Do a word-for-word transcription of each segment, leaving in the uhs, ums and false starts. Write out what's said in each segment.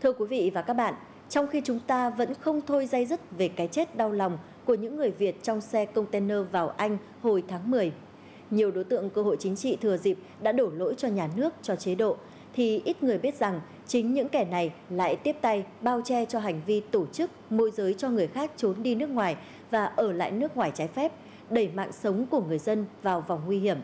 Thưa quý vị và các bạn, trong khi chúng ta vẫn không thôi day dứt về cái chết đau lòng của những người Việt trong xe container vào Anh hồi tháng mười, nhiều đối tượng cơ hội chính trị thừa dịp đã đổ lỗi cho nhà nước, cho chế độ, thì ít người biết rằng chính những kẻ này lại tiếp tay bao che cho hành vi tổ chức môi giới cho người khác trốn đi nước ngoài và ở lại nước ngoài trái phép, đẩy mạng sống của người dân vào vòng nguy hiểm.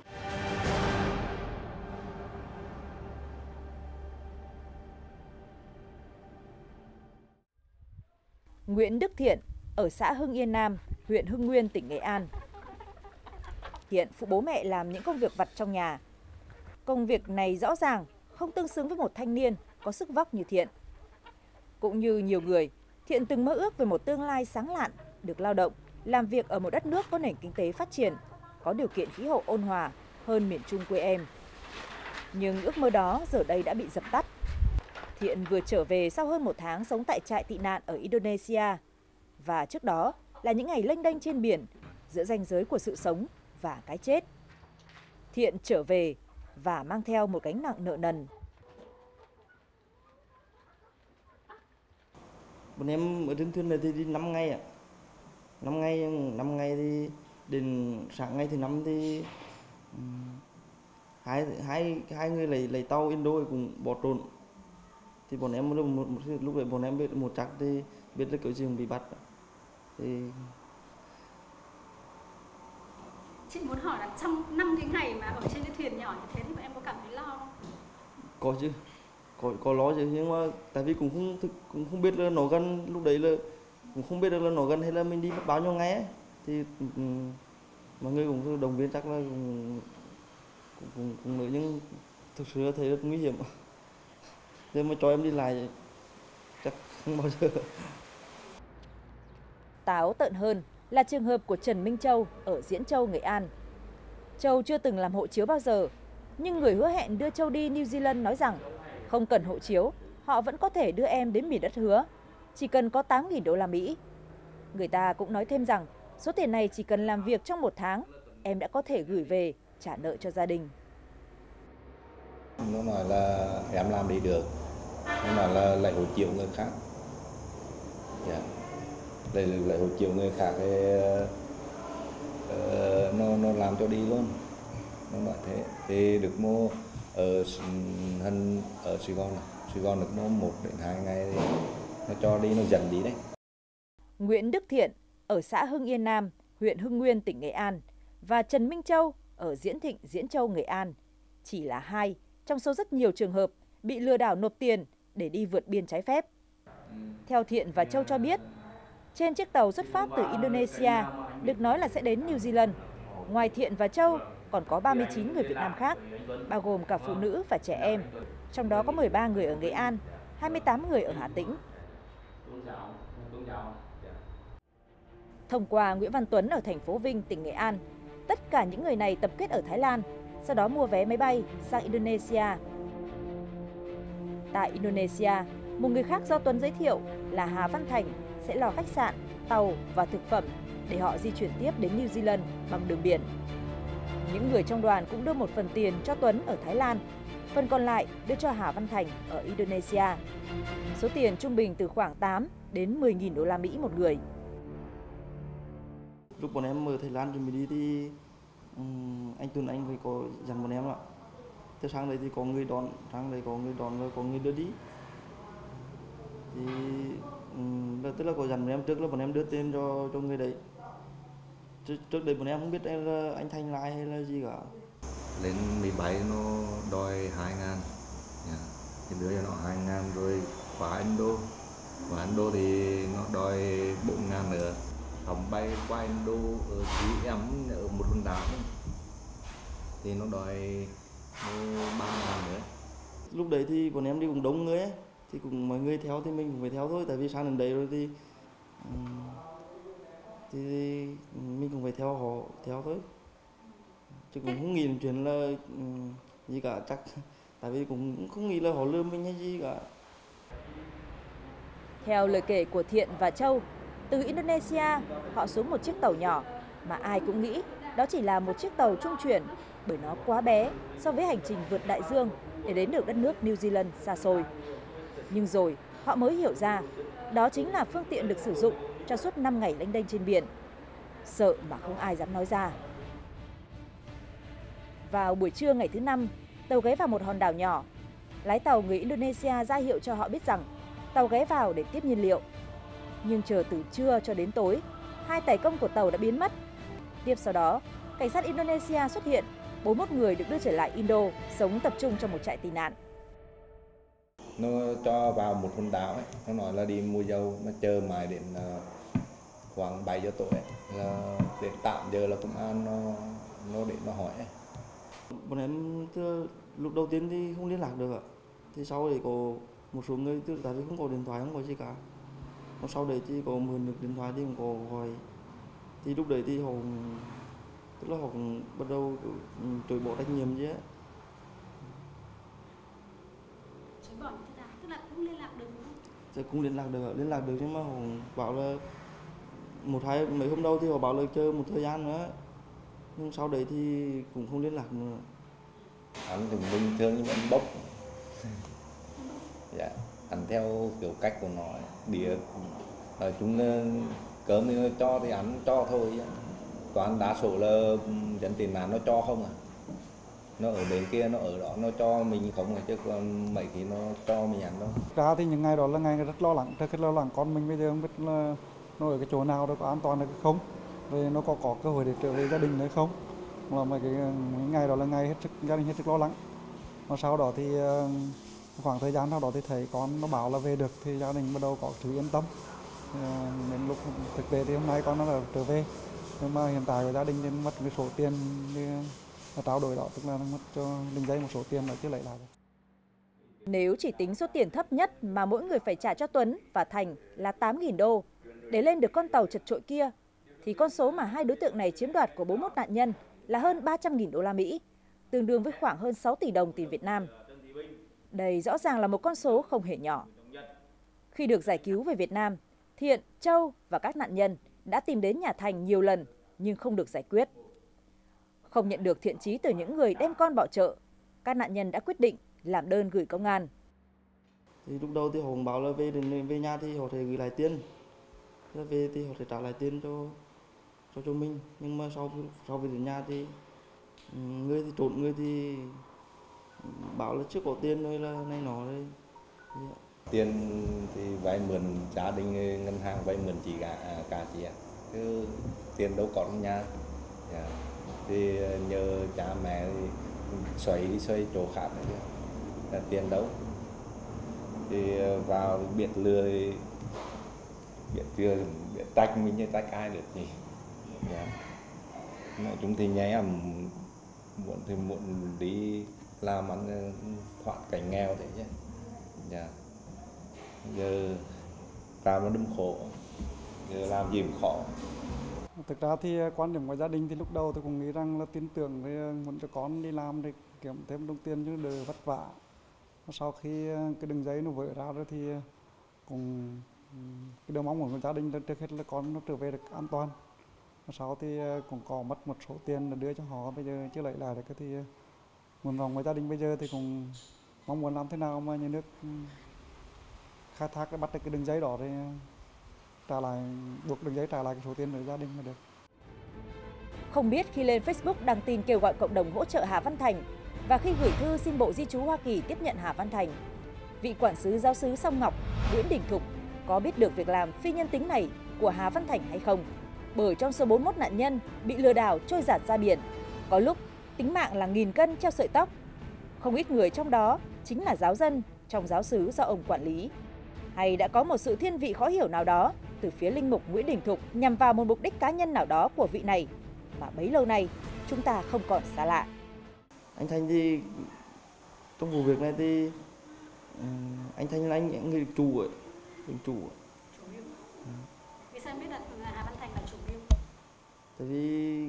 Nguyễn Đức Thiện ở xã Hưng Yên Nam, huyện Hưng Nguyên, tỉnh Nghệ An. Thiện phụ bố mẹ làm những công việc vặt trong nhà. Công việc này rõ ràng không tương xứng với một thanh niên có sức vóc như Thiện. Cũng như nhiều người, Thiện từng mơ ước về một tương lai sáng lạn, được lao động, làm việc ở một đất nước có nền kinh tế phát triển, có điều kiện khí hậu ôn hòa hơn miền Trung quê em. Nhưng ước mơ đó giờ đây đã bị dập tắt. Thiện vừa trở về sau hơn một tháng sống tại trại tị nạn ở Indonesia. Và trước đó là những ngày lênh đênh trên biển giữa ranh giới của sự sống và cái chết. Thiện trở về và mang theo một gánh nặng nợ nần. Bọn em ở trên thuyền này thì đi năm ngày ạ. năm ngày, năm ngày thì đến sáng ngày thứ năm thì um, hai, hai, hai người lấy, lấy tàu Indo cũng bỏ trốn. Thì bọn em một, một, một, lúc đấy bọn em biết một chắc thì biết là kiểu gì cũng bị bắt. Thì chị muốn hỏi là trong năm cái ngày mà ở trên cái thuyền nhỏ như thế thì bọn em có cảm thấy lo không? Có chứ, có có lo chứ, nhưng mà tại vì cũng không thực, cũng không biết là nó gần, lúc đấy là cũng không biết được là nó gần hay là mình đi mất bao nhiêu ngày ấy. Thì um, mọi người cũng đồng viên chắc là cũng cũng cũng, cũng nữa, nhưng thực sự thấy rất nguy hiểm. Nếu mà cho em đi lại chắc không bao giờ. Táo tợn hơn là trường hợp của Trần Minh Châu ở Diễn Châu, Nghệ An. Châu chưa từng làm hộ chiếu bao giờ, nhưng người hứa hẹn đưa Châu đi New Zealand nói rằng không cần hộ chiếu, họ vẫn có thể đưa em đến miền đất hứa, chỉ cần có tám nghìn đô la Mỹ. Người ta cũng nói thêm rằng số tiền này chỉ cần làm việc trong một tháng, em đã có thể gửi về trả nợ cho gia đình. Nó nói là em làm đi được, nó nói là lại hộ chiếu người khác. Yeah. Lại lại hộ chiếu người khác thì uh, nó nó làm cho đi luôn. Nó nói thế thì được mua ở hình ở Sài Gòn, Sài Gòn được mua một đến hai ngày thì nó cho đi, nó dẫn đi đấy. Nguyễn Đức Thiện ở xã Hưng Yên Nam, huyện Hưng Nguyên, tỉnh Nghệ An và Trần Minh Châu ở Diễn Thịnh, Diễn Châu, Nghệ An chỉ là hai trong số rất nhiều trường hợp bị lừa đảo nộp tiền để đi vượt biên trái phép. Theo Thiện và Châu cho biết, trên chiếc tàu xuất phát từ Indonesia được nói là sẽ đến New Zealand, ngoài Thiện và Châu còn có ba mươi chín người Việt Nam khác, bao gồm cả phụ nữ và trẻ em, trong đó có mười ba người ở Nghệ An, hai mươi tám người ở Hà Tĩnh. Thông qua Nguyễn Văn Tuấn ở thành phố Vinh, tỉnh Nghệ An, tất cả những người này tập kết ở Thái Lan, sau đó mua vé máy bay sang Indonesia. Tại Indonesia, một người khác do Tuấn giới thiệu là Hà Văn Thành sẽ lo khách sạn, tàu và thực phẩm để họ di chuyển tiếp đến New Zealand bằng đường biển. Những người trong đoàn cũng đưa một phần tiền cho Tuấn ở Thái Lan, phần còn lại đưa cho Hà Văn Thành ở Indonesia. Số tiền trung bình từ khoảng tám đến mười nghìn đô la Mỹ một người. Lúc bọn em ở Thái Lan chuẩn bị đi thì um, anh Tuấn anh phải có dặn bọn em ạ. Từ sáng đấy thì có người đón, sáng đấy có người đón và có người đưa đi. Thì um, tức là có dặn bọn em trước là bọn em đưa tiền cho cho người đấy. Trước, trước đấy bọn em không biết là anh Thành lại hay là gì cả. Lên máy bay nó đòi hai ngàn, yeah. Thì đưa cho nó hai ngàn rồi khóa Indo, khóa Indo thì nó đòi bốn ngàn nữa. Phòng bay qua Indo ở Mỹ em ở một hòn đảo thì nó đòi ba ngàn nữa. Lúc đấy thì bọn em đi cùng đông người ấy, thì cùng mọi người theo thì mình cũng phải theo thôi, tại vì sang đến đấy rồi thì um, thì mình cũng phải theo họ theo thôi, chứ cũng không nghĩ đến chuyện là um, gì cả, chắc tại vì cũng không nghĩ là họ lừa mình hay gì cả. Theo lời kể của Thiện và Châu, từ Indonesia họ xuống một chiếc tàu nhỏ mà ai cũng nghĩ đó chỉ là một chiếc tàu trung chuyển bởi nó quá bé so với hành trình vượt đại dương để đến được đất nước New Zealand xa xôi. Nhưng rồi họ mới hiểu ra đó chính là phương tiện được sử dụng cho suốt năm ngày lênh đênh trên biển. Sợ mà không ai dám nói ra. Vào buổi trưa ngày thứ năm, tàu ghé vào một hòn đảo nhỏ. Lái tàu người Indonesia ra hiệu cho họ biết rằng tàu ghé vào để tiếp nhiên liệu. Nhưng chờ từ trưa cho đến tối, hai tài công của tàu đã biến mất. Tiếp sau đó, cảnh sát Indonesia xuất hiện, bốn mươi mốt người được đưa trở lại Indo, sống tập trung trong một trại tị nạn. Nó cho vào một hòn đảo ấy, nó nói là đi mua dầu, nó chờ mãi đến khoảng bảy giờ tối ấy, là đến tạm giờ là công an nó nó đến nó hỏi ấy. Bọn em từ lúc đầu tiên thì không liên lạc được ạ. Thì sau đấy có một số người từ tại vì không có điện thoại, không có gì cả. Mà sau đấy thì có mượn được điện thoại thì cũng có gọi. Thì lúc đấy thì họ tức là họ cũng bắt đầu chối bỏ trách nhiệm chứ. Chối bỏ như thế nào? Tức là cũng liên lạc được đúng không? Thì cũng liên lạc được, liên lạc được nhưng mà họ bảo là một hai mấy hôm đầu thì họ bảo là chờ một thời gian nữa. Nhưng sau đấy thì cũng không liên lạc nữa. Anh thì bình thường nhưng mà anh bốc. Dạ, anh theo kiểu cách của nó, đĩa nói chung cơm thì nó cho thì anh cho thôi. Toàn đa số là dân tị nạn nó cho không à. Nó ở bên kia, nó ở đó, nó cho mình không à, chứ còn mấy khi nó cho mình ăn đâu. Ra thì những ngày đó là ngày rất lo lắng, rất lo lắng con mình bây giờ không biết là nó ở cái chỗ nào, nó có an toàn hay không, rồi nó có có cơ hội để trở về gia đình hay không. Là mấy cái ngày đó là ngày hết sức gia đình hết sức lo lắng. Mà sau đó thì khoảng thời gian sau đó thì thấy con nó bảo là về được thì gia đình bắt đầu có sự yên tâm. Đến lúc thực tế thì hôm nay con nó là trở về, nhưng mà hiện tại của gia đình thì mất cái số tiền là trao đổi đó, tức là nó mất cho đường dây một số tiền mà chưa lấy lại. Nếu chỉ tính số tiền thấp nhất mà mỗi người phải trả cho Tuấn và Thành là tám nghìn đô để lên được con tàu chật chội kia, thì con số mà hai đối tượng này chiếm đoạt của bốn mươi mốt nạn nhân là hơn ba trăm nghìn đô la Mỹ, tương đương với khoảng hơn sáu tỷ đồng tiền Việt Nam. Đây rõ ràng là một con số không hề nhỏ. Khi được giải cứu về Việt Nam, Thiện, Châu và các nạn nhân đã tìm đến nhà Thành nhiều lần nhưng không được giải quyết. Không nhận được thiện chí từ những người đem con bỏ chợ, các nạn nhân đã quyết định làm đơn gửi công an. Thì lúc đầu thì họ bảo là về đến về nhà thì họ sẽ gửi lại tiền, về thì họ sẽ trả lại tiền cho cho cho mình. Nhưng mà sau sau về đến nhà thì người thì trốn, người thì bảo là chưa có tiền rồi là này nọ đấy. Tiền thì vay mượn gia đình, ngân hàng vay mượn chỉ cả cả chị ạ, chứ tiền đâu có trong nhà. Yeah. Thì nhờ cha mẹ thì xoay đi xoay chỗ khác đấy, là tiền đâu. Thì vào biết lừa, biết chưa, biết trách mình như trách ai được gì. Yeah. Nói chung thì nhảy à, muộn thì muộn đi làm ăn thoát cảnh nghèo thế chứ. Yeah. Giờ làm nó đâm khổ, giờ làm gì cũng khó. Thực ra thì quan điểm của gia đình thì lúc đầu tôi cũng nghĩ rằng là tin tưởng thì muốn cho con đi làm để kiếm thêm đồng tiền chứ đỡ vất vả. Sau khi cái đường dây nó vỡ ra rồi thì cũng cái điều mong muốn của gia đình là trước hết là con nó trở về được an toàn. Sau thì cũng có mất một số tiền là đưa cho họ, bây giờ chưa lấy lại được. Thì nguyện vọng của gia đình bây giờ thì cũng mong muốn làm thế nào mà nhà nước khai thác để bắt được cái đường dây đó thì trả lại, buộc đường dây trả lại cái số tiền của gia đình là được. Không biết khi lên Facebook đăng tin kêu gọi cộng đồng hỗ trợ Hà Văn Thành và khi gửi thư xin Bộ Di trú Hoa Kỳ tiếp nhận Hà Văn Thành, vị quản sứ giáo sứ Song Ngọc Nguyễn Đình Thục có biết được việc làm phi nhân tính này của Hà Văn Thành hay không? Bởi trong số bốn mươi mốt nạn nhân bị lừa đảo trôi giạt ra biển, có lúc tính mạng là nghìn cân treo sợi tóc. Không ít người trong đó chính là giáo dân trong giáo xứ do ông quản lý. Hay đã có một sự thiên vị khó hiểu nào đó từ phía linh mục Nguyễn Đình Thục nhằm vào một mục đích cá nhân nào đó của vị này mà bấy lâu nay chúng ta không còn xa lạ. Anh Thành thì trong vụ việc này thì um, anh Thành là anh, anh người chủ ấy, người chủ. Vì sao em biết là Hà Văn Thành là chủ mưu? Tại vì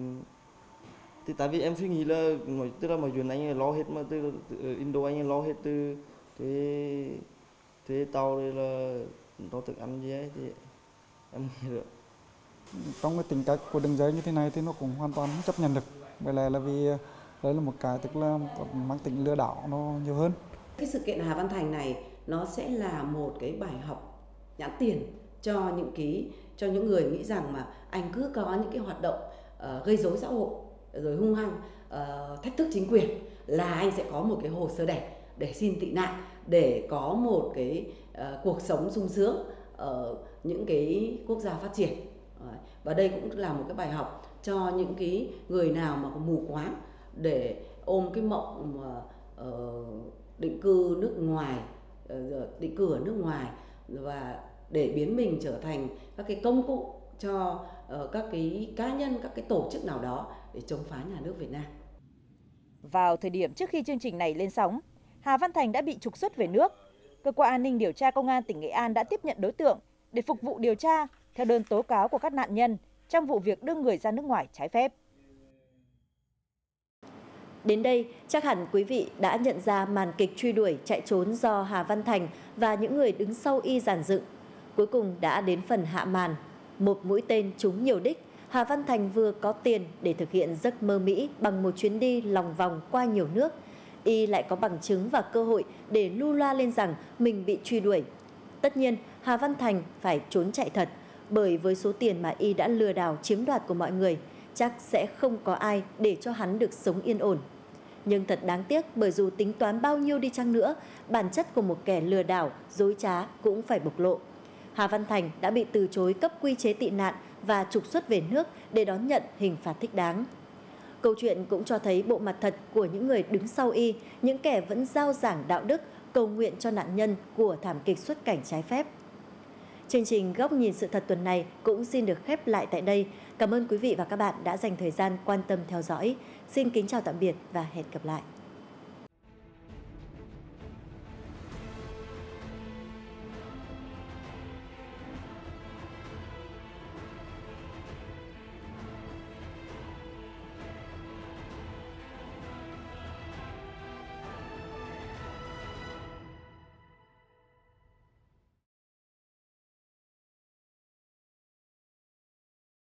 thì tại vì em suy nghĩ là tức là mọi chuyện anh lo hết, mà từ, từ Indo anh lo hết từ thuê thuê tàu rồi là lo thức ăn gì ấy, thì em nghĩ được. Trong cái tính cách của đường dây như thế này thì nó cũng hoàn toàn không chấp nhận được. Bởi lẽ là vì đây là một cái tức là mang tính lừa đảo nó nhiều hơn. Cái sự kiện Hà Văn Thành này nó sẽ là một cái bài học nhãn tiền cho những cái cho những người nghĩ rằng mà anh cứ có những cái hoạt động uh, gây rối xã hội rồi hung hăng uh, thách thức chính quyền là anh sẽ có một cái hồ sơ đẹp để xin tị nạn, để có một cái uh, cuộc sống sung sướng ở những cái quốc gia phát triển. Và đây cũng là một cái bài học cho những cái người nào mà có mù quáng để ôm cái mộng mà uh, định cư nước ngoài, uh, định cư ở nước ngoài và để biến mình trở thành các cái công cụ cho uh, các cái cá nhân, các cái tổ chức nào đó để chống phá nhà nước Việt Nam. Vào thời điểm trước khi chương trình này lên sóng, Hà Văn Thành đã bị trục xuất về nước. Cơ quan an ninh điều tra Công an tỉnh Nghệ An đã tiếp nhận đối tượng để phục vụ điều tra theo đơn tố cáo của các nạn nhân trong vụ việc đưa người ra nước ngoài trái phép. Đến đây, chắc hẳn quý vị đã nhận ra màn kịch truy đuổi chạy trốn do Hà Văn Thành và những người đứng sau y dàn dựng. Cuối cùng đã đến phần hạ màn. Một mũi tên trúng nhiều đích, Hà Văn Thành vừa có tiền để thực hiện giấc mơ Mỹ bằng một chuyến đi lòng vòng qua nhiều nước. Y lại có bằng chứng và cơ hội để lu loa lên rằng mình bị truy đuổi. Tất nhiên, Hà Văn Thành phải trốn chạy thật, bởi với số tiền mà Y đã lừa đảo chiếm đoạt của mọi người, chắc sẽ không có ai để cho hắn được sống yên ổn. Nhưng thật đáng tiếc, bởi dù tính toán bao nhiêu đi chăng nữa, bản chất của một kẻ lừa đảo, dối trá cũng phải bộc lộ. Hà Văn Thành đã bị từ chối cấp quy chế tị nạn và trục xuất về nước để đón nhận hình phạt thích đáng. Câu chuyện cũng cho thấy bộ mặt thật của những người đứng sau Y, những kẻ vẫn rao giảng đạo đức, cầu nguyện cho nạn nhân của thảm kịch xuất cảnh trái phép. Chương trình Góc nhìn sự thật tuần này cũng xin được khép lại tại đây. Cảm ơn quý vị và các bạn đã dành thời gian quan tâm theo dõi. Xin kính chào tạm biệt và hẹn gặp lại.